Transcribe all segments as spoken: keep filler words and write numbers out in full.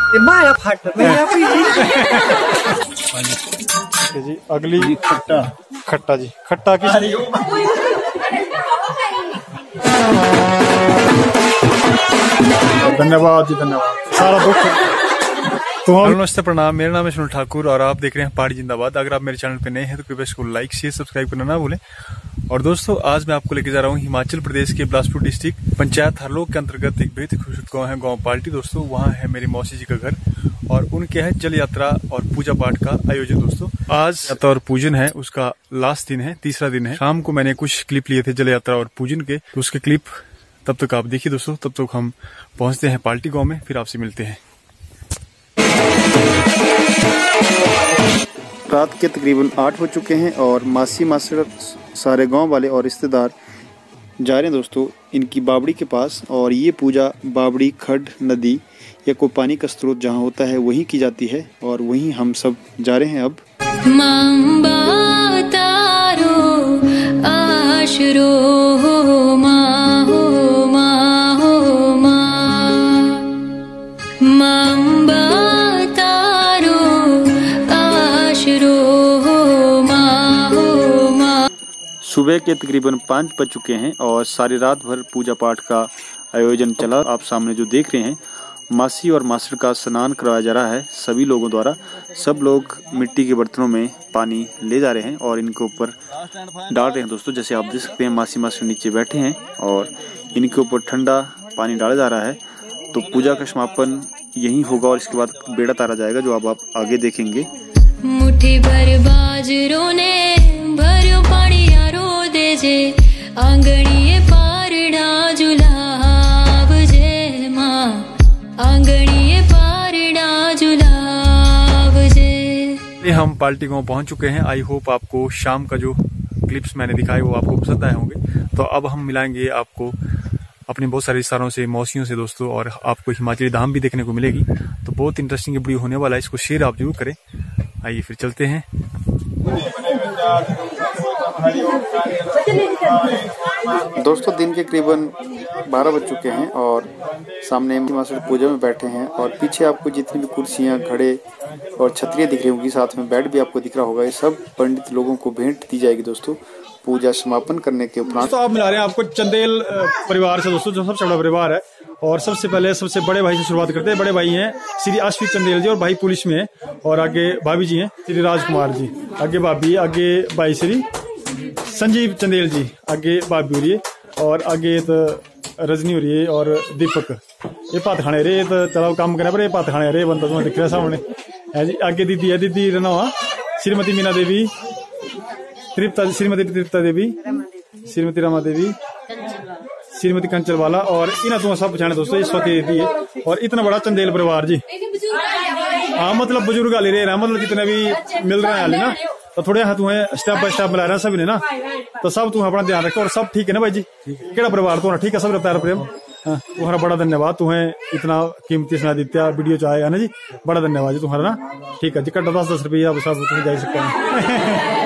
माया फट जी। अगली खट्टा खट्टा जी खट्टा की धन्यवाद जी धन्यवाद सारा दुख तो नमस्ते प्रणाम। मेरा नाम है सुनील ठाकुर और आप देख रहे हैं पहाड़ी जिंदाबाद। अगर आप मेरे चैनल पे नए हैं तो कृपया इसको लाइक शेयर सब्सक्राइब करना ना भूलें। और दोस्तों आज मैं आपको लेके जा रहा हूँ हिमाचल प्रदेश के बिलासपुर डिस्ट्रिक्ट पंचायत हरलोग के अंतर्गत एक बेहद खूबसूरत गाँव है गाँव पाल्टी। दोस्तों वहाँ है मेरी मौसी जी का घर और उनके है जल यात्रा और पूजा पाठ का आयोजन। दोस्तों आज यात्रा और पूजन है, उसका लास्ट दिन है, तीसरा दिन है। शाम को मैंने कुछ क्लिप लिए थे जल यात्रा और पूजन के, तो उसके क्लिप तब तक आप देखिए दोस्तों। तब तक हम पहुंचते हैं पाल्टी गांव में, फिर आपसे मिलते हैं। रात के तकरीबन आठ हो चुके हैं और मासी मासड़ सारे गांव वाले और रिश्तेदार जा रहे हैं दोस्तों इनकी बावड़ी के पास। और ये पूजा बावड़ी खड्ड नदी या कोई पानी का स्रोत जहाँ होता है वहीं की जाती है और वहीं हम सब जा रहे हैं। अब सुबह के तकरीबन पाँच बज चुके हैं और सारी रात भर पूजा पाठ का आयोजन चला। आप सामने जो देख रहे हैं मासी और मास्टर का स्नान करवाया जा रहा है सभी लोगों द्वारा। सब लोग मिट्टी के बर्तनों में पानी ले जा रहे हैं और इनके ऊपर डाल रहे हैं दोस्तों। जैसे आप देख सकते हैं मासी मास्टर नीचे बैठे हैं और इनके ऊपर ठंडा पानी डाला जा रहा है। तो पूजा का समापन यही होगा और इसके बाद बेड़ा तारा जाएगा जो अब आप आगे देखेंगे। मुट्ठी भर बाजरों ने भरो पानी यारो दे जे आंगणीए पारड़ा जुलाब जे माँ आंगणीए पारड़ा जुलाब जे। हम पाल्टी गांव पहुंच चुके हैं। आई होप आपको शाम का जो क्लिप्स मैंने दिखाए वो आपको पसंद आए होंगे। तो अब हम मिलाएंगे आपको अपने बहुत सारे रिश्तेदारों से, मौसियों से दोस्तों, और आपको हिमाचली धाम भी देखने को मिलेगी। तो बहुत इंटरेस्टिंग वीडियो होने वाला है, इसको शेयर आप जरूर करें। आइए फिर चलते हैं। दोस्तों दिन के करीबन बारह बज चुके हैं और सामने मास्टर पूजा में बैठे हैं और पीछे आपको जितनी भी कुर्सियां, घड़े और छतरियां दिख रही होंगी, साथ में बेड भी आपको दिख रहा होगा। ये सब पंडित लोगों को भेंट दी जाएगी दोस्तों पूजा समापन करने के उपरांत। तो आप मिला रहे हैं आपको चंदेल परिवार से दोस्तों, जो सबसे बड़ा परिवार है। और सबसे पहले सबसे बड़े भाई से शुरुआत करते हैं। बड़े भाई हैं श्री अश्वित चंदेल जी और भाई पुलिस में है। और आगे भाभी जी हैं श्री राजकुमार जी, आगे भाभी, आगे भाई श्री संजीव चंदेल जी, आगे भाभी हो रही है और आगे तो रजनी हो रही है और दीपक। ये पात खाने रे तो चलो काम करे पर ये पात खाने रे बनता तुम्हें दिख रहा सामने है जी। आगे दीदी है, दीदी रना हुआ श्रीमती मीना देवी, तृप्ता श्रीमती तृप्ता देवी, श्रीमती रमा देवी, श्रीमती कंचल वाला और इन तुम सब पछाने दोस्तों स्वती दीदी है। और इतना बड़ा चंदेल परिवार जी, हाँ मतलब बुजुर्ग ले रहे हैं, मतलब जितने भी मिल रहे हैं ना, तो थोड़े हाथ तुम्हें स्टेप बाय स्टेप मिला रहे हैं सभी ने ना। तो सब तुम्हें अपना ध्यान रखो और सब ठीक है ना भाई जी? केड़ा परिवार तुम्हारा ठीक है, सब प्यार प्रेम। हाँ तुम्हारा बड़ा धन्यवाद, तुम्हें इतना कीमती सुना दित्या वीडियो चाहे है ना जी, बड़ा धन्यवाद जी तुम्हारा ना। ठीक है जी, कट्टा दस दस रुपया सब तुम्हें जा सकते हैं।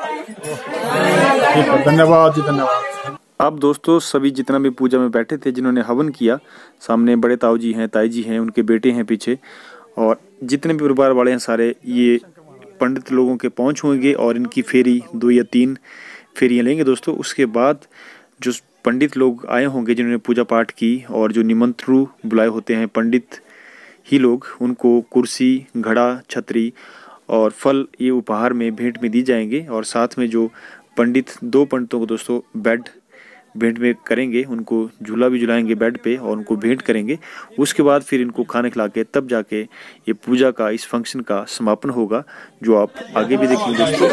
ठीक है, धन्यवाद जी धन्यवाद। अब दोस्तों सभी जितना भी पूजा में बैठे थे, जिन्होंने हवन किया, सामने बड़े ताऊ जी हैं, ताई जी हैं, उनके बेटे हैं पीछे, और जितने भी परिवार वाले हैं सारे ये पंडित लोगों के पहुंच होंगे और इनकी फेरी दो या तीन फेरियां लेंगे दोस्तों। उसके बाद जो पंडित लोग आए होंगे जिन्होंने पूजा पाठ की और जो निमंत्रु बुलाए होते हैं पंडित ही लोग, उनको कुर्सी, घड़ा, छतरी और फल ये उपहार में भेंट में दी जाएंगे। और साथ में जो पंडित दो पंडितों को दोस्तों बेड भेंट में करेंगे, उनको झूला भी झुलाएंगे बेड पे और उनको भेंट करेंगे। उसके बाद फिर इनको खाने खिला के तब जाके ये पूजा का, इस फंक्शन का समापन होगा, जो आप आगे भी देखेंगे दोस्तों।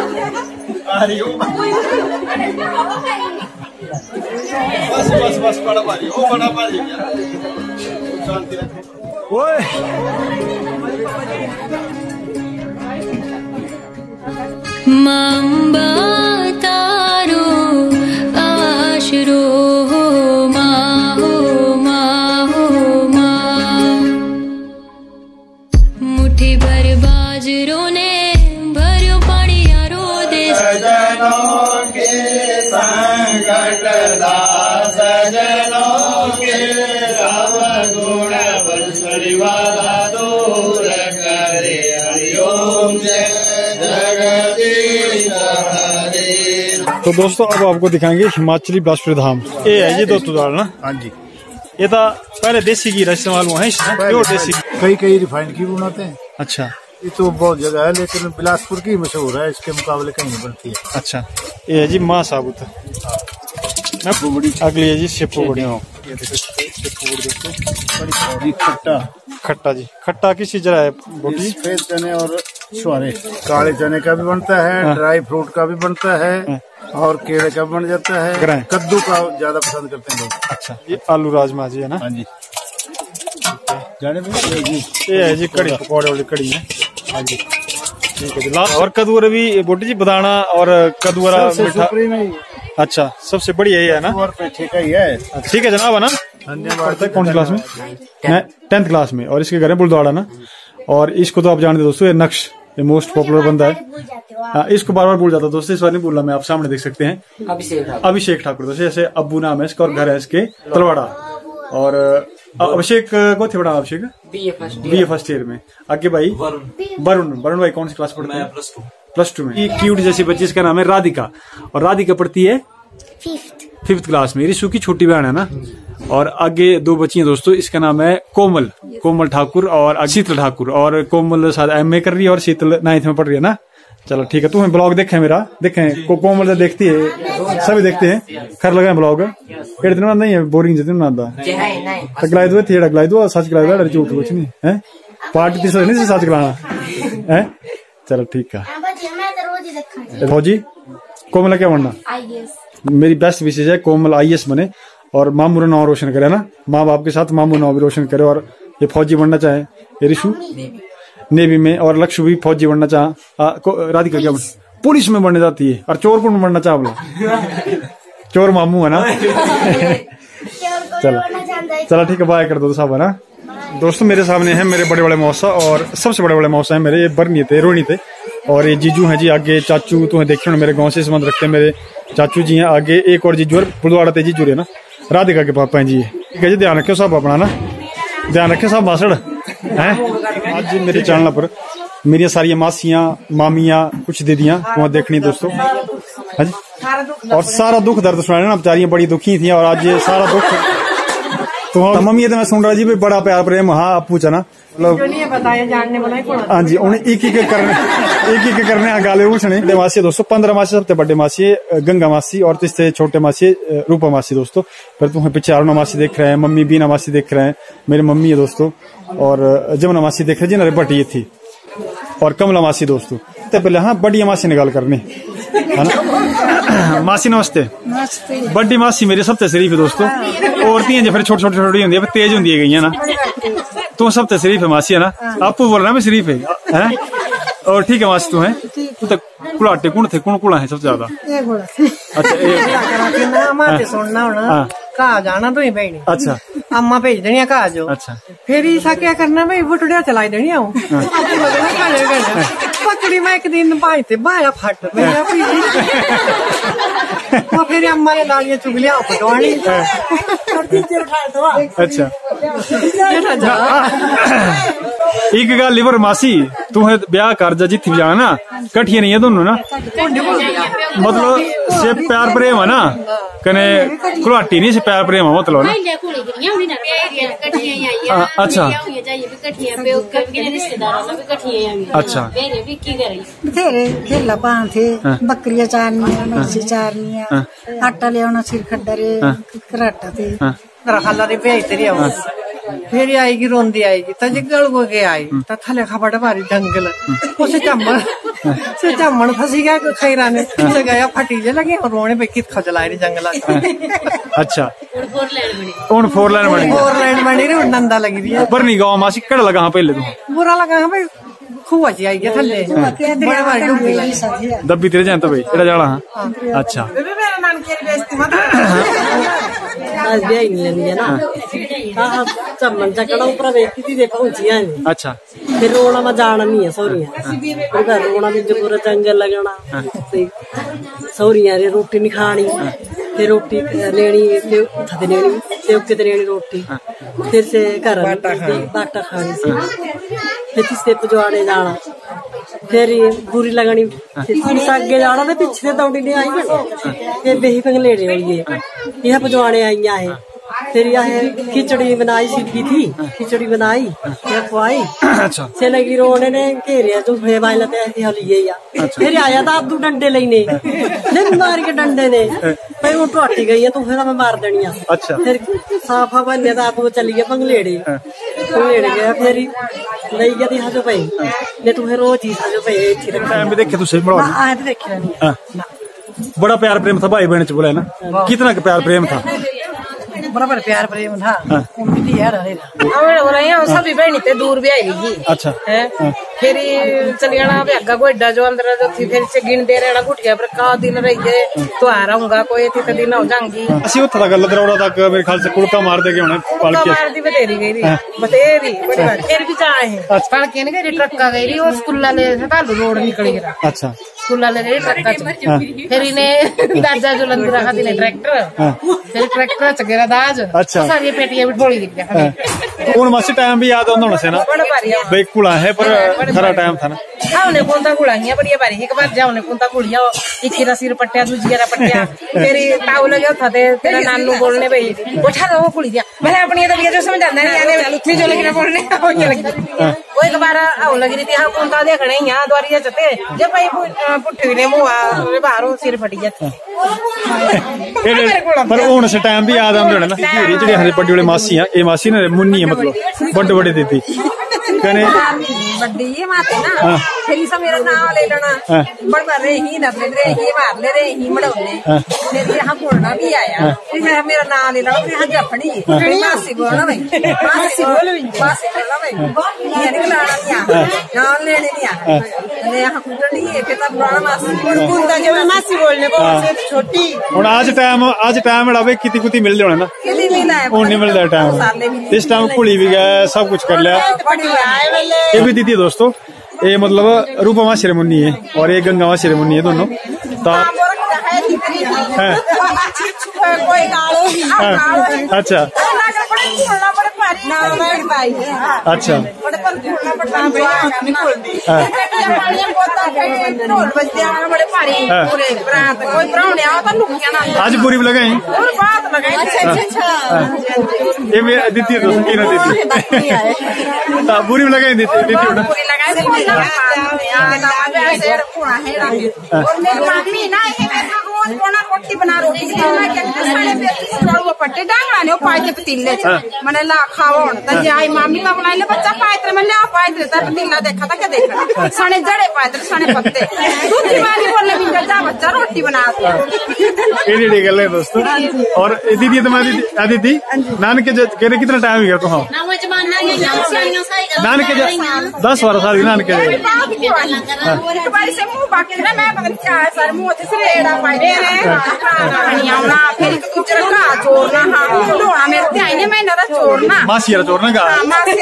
बस बस बस बड़ा भारी, ओ बड़ा भारी शांति रखो। ओए मांबा तारो आशरो हो माँ हो माँ हो माँ। मुट्ठी भर बाजरों ने भरो पानी यारो दे सजनों के संकट दास, सजनों के सब गुण बंसरी वाला दो तो दोस्तों अब आपको दिखाएंगे हिमाचली बिलासपुर धाम। ये है जी दोस्तों दाल ना। हाँ जी, ये तो पहले देसी घी इस्तेमाल हुआ है, प्योर देसी। कई कई रिफाइंड घी बनाते हैं। अच्छा, ये तो बहुत जगह है, लेकिन बिलासपुर की मशहूर है, इसके मुकाबले कहीं नहीं बनती है। अच्छा, ये है जी माँ साबुत। अगली है जी शेपू बड़ी। ये देखो शेपू बड़ी दोस्तों, खट्टा खट्टा जी। खट्टा किस चीज है बोटी? सफेद चने और छुआरे, काले चने का भी बनता है, ड्राई फ्रूट का भी बनता है और केले का भी बन जाता है। कद्दू का ज्यादा पसंद करते हैं लोग। अच्छा, ये आलू राजमा जी है ना। हाँ जी, जाने जी ये है जी कड़ी, पकौड़े वाली कड़ी है। हाँ जी, ठीक है जी। और कद्दू भी बोटी जी बताना, और कद्दू मीठा। अच्छा, सबसे बढ़िया ये है ना, ठीक है ये। ठीक है जनाब, है ना। कौन सी क्लास में? मैं टेंथ क्लास में। और इसके घर है बुलदवाड़ा ना। और इसको तो आप जानते दोस्तों, ये नक्श, ये मोस्ट पॉपुलर बंदा है। हाँ, इसको बार बार भूल जाता दोस्तों, इस बार नहीं भूलना मैं। आप सामने देख सकते हैं अभिषेक ठाकुर दोस्तों, जैसे अब्बू नाम है इसका और घर है इसके तलवाड़ा। और अभिषेक को थे बड़ा, Abhishek B A first year में। आगे भाई वरुण, वरुण भाई कौन सी क्लास पढ़ते हैं? प्लस टू प्लस टू में। क्यूट जैसी बच्ची, इसका नाम है राधिका, और राधिका पढ़ती है फिफ्थ क्लास में। रिशु की छोटी बहन है ना। और आगे दो बच्ची हैं दोस्तों, इसका नाम है कोमल, कोमल ठाकुर और शीतल ठाकुर। और कोमल शायद एम ए कर रही है और शीतल नाइन्थ में पढ़ रही है ना। चलो ठीक है, तुम्हें ब्लॉग देखे मेरा? देखे को कोमल तो देखती है, सभी देखते हैं। खैर लगा ब्लॉग एट दिन नहीं है, बोरिंग जितने बनाता गलाई दो थे गलाई दो सच गलाई दो झूठ कुछ नहीं है। पार्टी तीसरा नहीं सच गलाना है। चलो ठीक है फौजी। कोमल क्या बनना? मेरी बेस्ट विशेष है कोमल आई ए एस बने और मामू नाम रोशन करे ना। माँ बाप के साथ मामू नाम भी रोशन करे। और ये फौजी बनना चाहे, ये रिशु नेवी में, और लक्ष्य भी फौजी बनना चाह। राधिका क्या बनना? पुलिस में बनने जाती है। और चोर कौन बनना चाह बोला? चोर मामू है ना। चलो चलो ठीक है, बाय कर दो सब है ना। दोस्तों मेरे सामने है मेरे बड़े बड़े मौसा, और सबसे बड़े बड़े मौसा है मेरे, ये बरनी थे रोहिणी थे। और ये जीजू हैं जी आगे, चाचू तो देखे मेरे गांव से संबंध रखते हैं, मेरे चाचू जी हैं आगे। एक और जीजू बुलवाड़ा थे जीजू है ना, राधिका के पापा हैं जी। ठीक है जी, ध्यान रखे सब अपना ना, ध्यान रखे सब मासड़ है। आज मेरे चैनल पर मेरी सारी मासियां, मामियां, कुछ दीदियां वहाँ देखनी दोस्तों। हाँ जी, और सारा दुख दर्द सुनाने ना, बेचारियां बड़ी दुखी थी। और आज ये सारा दुख तो मम्मी तो मैं सुन रहा जी भाई, बड़ा प्यार प्रेम। हाँ आप पूछा ना, मतलब हाँ जी, उन्हें एक एक करने एक एक करने गाले उछने मासी दोस्तों। पंद्रह मासी सबसे बड़े मासी गंगा मासी, और तीसरे छोटे मासी रूपा मासी दोस्तों। फिर तुम्हें पीछे अरुणा मासी देख रहे हैं, मम्मी बीना मासी देख रहे हैं, मेरी मम्मी है दोस्तों। और जमुना मासी देख रहे जी ना, बटी थी। और कमला मासी दोस्तों। तो पहले हाँ बड़ी मासी ने गल करनी है ना। मासी नमस्ते। बड़ी मासी मेरी सबसे शरीफ है दोस्तों। औरती हैं जो फिर छोटी छोटी छोटी होंगी, तेज होंगी गई है ना। तू सबसे शरीफ है मासी है ना। आपको बोल रहा मैं शरीफ है, है? और ठीक है मासी तू है तो कुलाटे कौन थे, कौन कुला है सबसे ज्यादा? अच्छा कहा जाना तो ही। अच्छा, अम्मा भेज देनी कहा जो। अच्छा, फिर ऐसा क्या करना भाई, बुटड़िया चलाई देनी पकड़ी मैं एक दिन भाई थे बाया फट वो फिर अम्मा ने लालियां चुगलियां पटवानी। अच्छा एक गल लिवर मासी तू ब्याह कर जा जिथे जाना ना, कठिया नहीं है दोनों ना, मतलब से प्यार प्रेम है ना, कने घुलाटी नहीं से प्यार प्रेम है मतलब ना। अच्छा अच्छा बथेरे खेला पान थे, बकरियां चारनियां, मच्छी चारनियां, आटा ले आना, सिर खड्डरे कराटा थे खाला रे भेजते रही। फिर आएगी रोंदी आएगी तो जगल को के आई तो थले खपड़ मारी जंगल उसे चम्मन से चम्मन फंसी गया कि खैरा ने उसे गया फटीजे लगे और रोने पे कित खजला रही जंगल। अच्छा उन फोर लाइन बनी, फोर लाइन बनी रही नंदा लगी रही पर नहीं गाँव मासी कड़ लगा पहले तो बुरा लगा भाई खुआ जी आई गया थले बड़े बड़े डूबी लगी दबी तेरे जान तो भाई एड़ा जाड़ा। हाँ अच्छा चम्मन चकड़ा ऊपर वेखती देखो ऊंचियां। अच्छा फिर रोना में जाना नहीं है सौरिया, रोना भी जो पूरा जंगल लगना, सौरिया रे रोटी नहीं खानी, फिर रोटी लेनी उठते लेनी सेवके ते लेनी रोटी, फिर से घर बाटा खानी सी, फिर तीसरे पजवाड़े जाना, फिर बुरी लगनी अगे जाना तो पिछले दौड़ी ने आई फिर बेही पंगलेड़े होइए यह पजवाने आईया है फिर यह खिचड़ी बनाई सीखी थी खिचड़ी बनाई फिर खुआई अच्छा से लगी रोने ने घेरे जो फे भाई लते ऐसी हलिए या फिर आया था अब्दू डंडे लेने ने मार के डंडे ने भाई वो टूटी गई है तो फिर मैं मार देनी है अच्छा फिर साफा बनने था आप चली गया पंगलेड़े पंगलेड़े गया फिर नहीं गया थी हाजो भाई ने तुम्हें रोज ही हाजो भाई टाइम देखे तू सही बड़ा आज देखे बड़ा प्यार प्रेम था भाई बहन च बोला ना कितना प्यार प्रेम था बराबर प्यार प्रेम था उनकी यार है ना सभी बहनी ते दूर भी आई गई अच्छा है फिर चली जाना भैया को एडा जो अंदर जो थी फिर से गिनते रहना गुटिया पर का दिन रही है तो आ रहूंगा कोई थी तो दिन हो जाऊंगी ਅਸੀਂ ਉੱਥੇ ਤੱਕ ਲਦਰੌੜਾ ਤੱਕ ਮੇਰੇ ਖਿਆਲ ਸੇ ਕੁੜਕਾ ਮਾਰਦੇ ਗਏ ਹੋਣੇ ਪਾਲਕੀ मारती बतेरी गई थी बतेरी बड़ी बार फिर भी जाए हैं पालकी ने गई ट्रक का गई वो स्कूल वाले हटालू रोड निकली गया अच्छा स्कूल वाले ने ट्रक का फिर इन्हें दादा जो लंदू रखा थी ट्रैक्टर फिर ट्रैक्टर च गया दाज अच्छा सारी पेटियां भी ढोली दिख गया ਹੁਣ ਮਾਸੀ ਟਾਈਮ ਵੀ ਯਾਦ ਆਉਂਦਾ ਹੋਣਾ ਸੀ ਨਾ ਬਈ ਕੁਲਾ ਹੈ ਪਰ ਖਰਾ ਟਾਈਮ था ना हमने कौनता गुड़ाइया बढ़िया बारी एक बार जाओ कुंता गुड़िया एक सिर पट्टिया दूजी पट्टिया तेरी ताऊ लगे था तेरा नानू बोलने भाई उठा दो कुड़ी दिया मैंने अपनी तबीयत जो समझ आना नहीं जो लगी बोलने वो एक बार आओ लगी रही थी हाँ कुंता देखने यहाँ द्वारिया चते जब भाई पुट्ठी ने मुँह बाहरों सिर फटी जाती पर हूं से टाइम भी याद आंदे होने ना जेडी हरे पड्डी वाले मासी है ये मासी ने मुन्नी है मतलब बड़े बड़े देती कहने बड्डी ये माते ना फिर सब मेरा नाम ले लेना बड़ बार रे ही न ले ही मार ले रे ही मड़ौने फिर यहां बोलना भी आया फिर मेरा नाम ले लेना फिर यहां जफड़ी मासी बोलना भाई मासी बोल मासी बोलना भाई ये निकलाना नहीं नाम लेने नहीं आ ने यहां कुटनी है के तब बोलना मासी कुंदा जो मासी बोलने को छोटी ਹੁਣ ਅੱਜ ਟਾਈਮ ਅੱਜ ਟਾइम ਜਿਹੜਾ ਵੇ ਕਿਤੀ ਕੁਤੀ ਮਿਲਦੇ ਹੋਣੇ ਨਾ किती मिला है ਹੁਣ ਨਹੀਂ ਮਿਲਦਾ ਟਾइम इस टाइम कुली भी गया सब कुछ कर लिया ये भी दीदी दोस्तों ये मतलब रूपमा सेरेमनी है और ये गंगावा सेरेमनी है दोनों अच्छा अच्छा आज पूरी भी लगाई ये मेरा दीदी दोस्तों की ना दीदी पूरी भी लगाई दीदी दीदी रोटी बना रोटी पट्टे डांगड़ा पाए पतीले मैंने ला खावा जाए मामी का बनाई बच्चा पाए मैं लिया पाए पतीला देखा था क्या देखा सने जड़े पाए सने पत्ते दूसरी बार बोलने भी जा बच्चा रोटी बना गल है दोस्तों और दीदी तुम्हारी दीदी नानके कहने कितना टाइम गया तुम नानके दस बारह साल नानके मासी चोरना का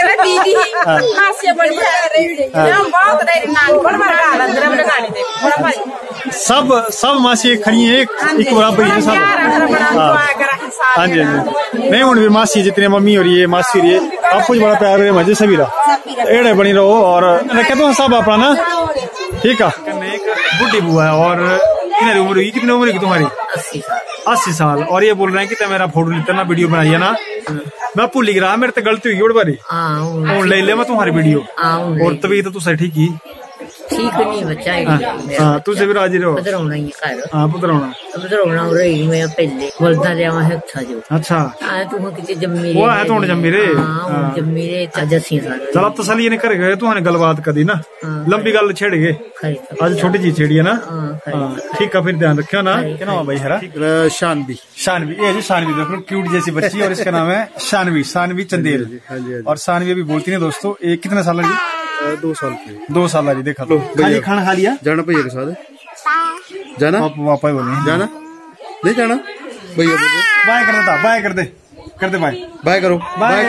सब सब मासी खड़ी है एक बराबर ही सब हाँ जी हाँ जी नहीं हूँ भी मासी जितने मम्मी हो रही है मासी हो रही है आपको बड़ा प्यार है मजे सभी एड़े बनी रहो और रखे तो सब अपना ना ठीक है एक बुढ़ी बुआ है और कितनी उम्र हुई कितनी उम्र की तुम्हारी अस्सी साल और ये बोल रहे हैं कि मेरा फोटो लेते ना वीडियो बनाई है ना मैं भूल ही रहा मेरे तो गलती हुई बड़ी बारी ले ले मैं तुम्हारी वीडियो और तभी तो तू सही ठीक ही ठीक नहीं बच्चा हाँ तुझे भी राजी रहो पुतरौना ही कर हाँ पुतरौना पुतरौना हो रही मैं पहले बोलता जावा है अच्छा जो अच्छा आ तू किसी जम्मी वो है तो जम्मी रे हां जम्मी रे चाजसी साल चल तसली ने कर गए तू ने गलबात कर दी ना लंबी गल छेड़ गए आज छोटी चीज छेड़ी है ना ठीक है फिर ध्यान रखियो ना क्या नाम है भाई हरा शानवी शानवी ये जी शानवी देखो क्यूट जैसी बच्ची और इसका नाम है शानवी शानवी चंदेल और शानवी अभी बोलती है दोस्तों ये कितने साल की दो साल की दो साल की देखा लो खाली खाना खा लिया जाना भैया के साथ जाना पापा बोले जाना नहीं जाना भैया बाय कर देता बाय कर दे कर दे बाय बाय करो बाय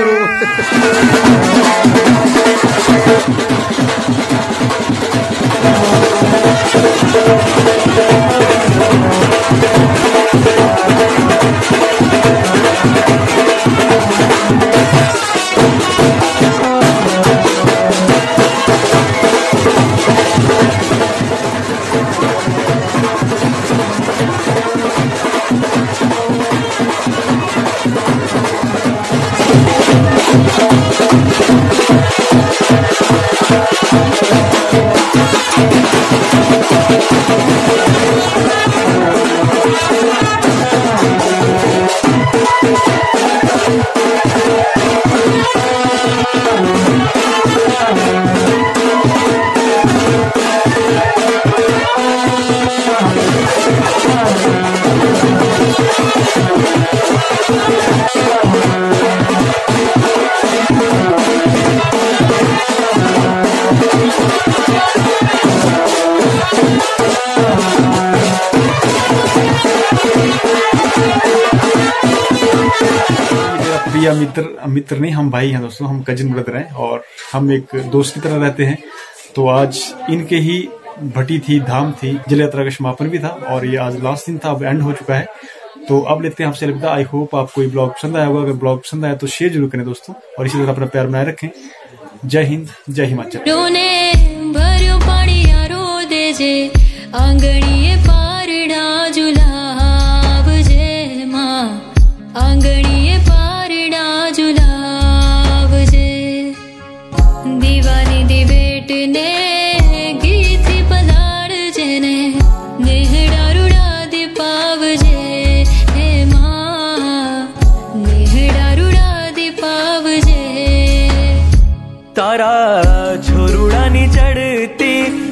करो प्रिय मित्र मित्र नहीं, हम भाई हैं दोस्तों, हम कजिन ब्रदर हैं और हम एक दोस्त की तरह रहते हैं। तो आज इनके ही भट्टी थी, धाम थी, जल यात्रा का समापन भी था और ये आज लास्ट दिन था, अब एंड हो चुका है। तो अब लेते हैं आपसे अलविदा। आई होप आपको ये ब्लॉग पसंद आया होगा। अगर ब्लॉग पसंद आया तो शेयर जरूर करें दोस्तों, और इसी तरह अपना प्यार बनाए रखें। जय हिंद, जय हिमाचल। आंगणीए पारडा जुलाब जे माँ, आंगणीए पारडा जुलाब जे, दीवानी दी बेट ने गीती पलाड़ जेने, नेहड़ा रुड़ा दी पाव जे हे माँ, नेहड़ा रुड़ा दी पाव जे। तारा छोरुड़ा नी चढ़ती